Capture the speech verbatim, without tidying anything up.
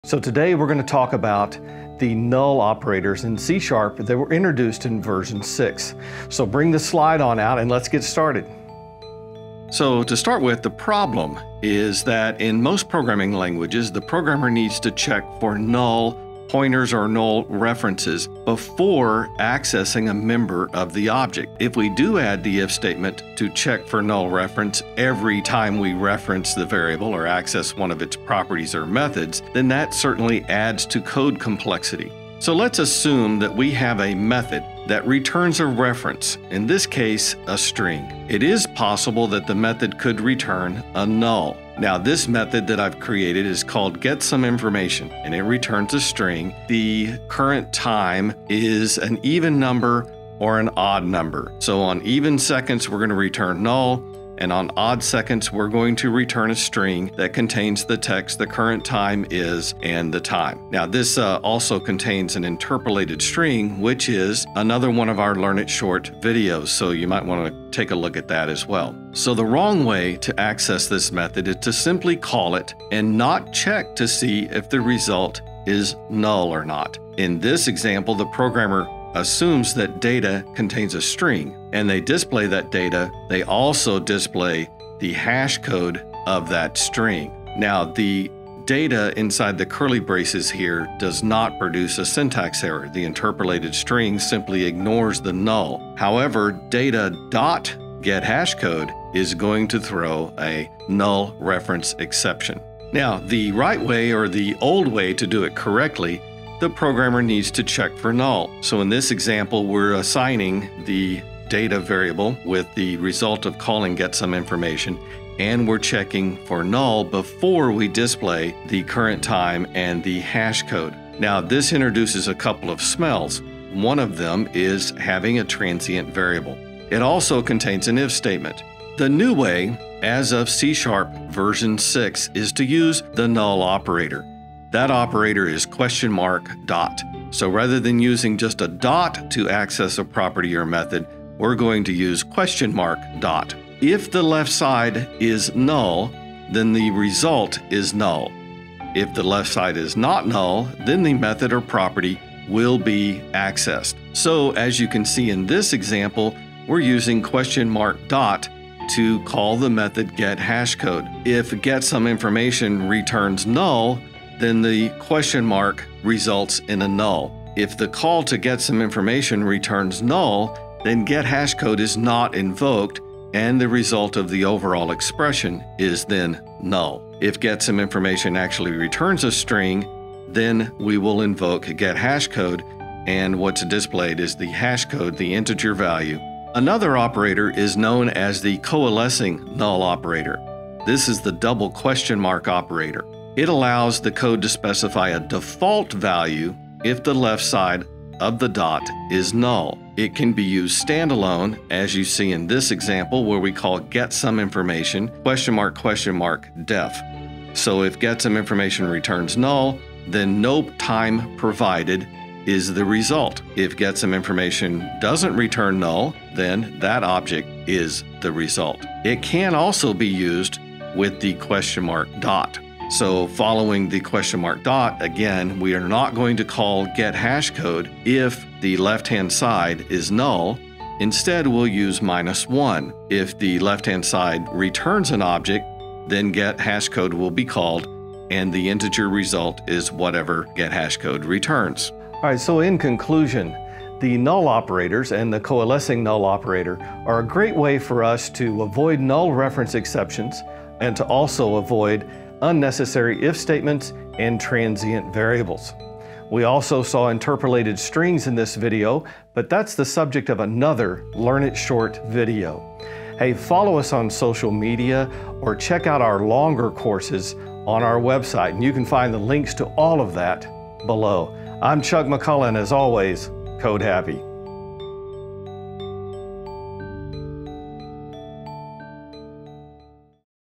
So today we're going to talk about the null operators in C sharp that were introduced in version six. So bring the slide on out and let's get started. So to start with, the problem is that in most programming languages, the programmer needs to check for null pointers or null references before accessing a member of the object. If we do add the if statement to check for null reference every time we reference the variable or access one of its properties or methods, then that certainly adds to code complexity. So let's assume that we have a method that returns a reference, in this case, a string. It is possible that the method could return a null. Now, this method that I've created is called getSomeInformation, and it returns a string. The current time is an even number or an odd number. So on even seconds, we're going to return null, and on odd seconds, we're going to return a string that contains the text, the current time is, and the time. Now, this uh, also contains an interpolated string, which is another one of our Learn It Short videos, so you might want to take a look at that as well. So the wrong way to access this method is to simply call it and not check to see if the result is null or not. In this example, the programmer assumes that data contains a string, and they display that data. They also display the hash code of that string. Now, the data inside the curly braces here does not produce a syntax error. The interpolated string simply ignores the null. However, data.getHashCode is going to throw a null reference exception. Now, the right way, or the old way to do it correctly, the programmer needs to check for null. So in this example, we're assigning the data variable with the result of calling getSomeInformation, and we're checking for null before we display the current time and the hash code. Now, this introduces a couple of smells. One of them is having a transient variable. It also contains an if statement. The new way, as of C sharp version six, is to use the null operator. That operator is question mark dot. So rather than using just a dot to access a property or method, we're going to use question mark dot. If the left side is null, then the result is null. If the left side is not null, then the method or property will be accessed. So as you can see in this example, we're using question mark dot to call the method getHashCode. If getSomeInformation returns null, then the question mark results in a null. If the call to getSomeInformation returns null, then getHashCode is not invoked, and the result of the overall expression is then null. If getSomeInformation actually returns a string, then we will invoke getHashCode, and what's displayed is the hash code, the integer value. Another operator is known as the coalescing null operator. This is the double question mark operator. It allows the code to specify a default value if the left side of the dot is null. It can be used standalone, as you see in this example where we call getSomeInformation question mark question mark def. So if getSomeInformation returns null, then no time provided is the result. If getSomeInformation doesn't return null, then that object is the result. It can also be used with the question mark dot. So following the question mark dot, again, we are not going to call getHashCode if the left-hand side is null. Instead, we'll use minus one. If the left-hand side returns an object, then getHashCode will be called, and the integer result is whatever getHashCode returns. All right, so in conclusion, the null operators and the coalescing null operator are a great way for us to avoid null reference exceptions and to also avoid unnecessary if statements and transient variables. We also saw interpolated strings in this video, but that's the subject of another Learn It Short video. Hey, follow us on social media or check out our longer courses on our website, and you can find the links to all of that below. I'm Chuck McCullen, as always, Code Happy.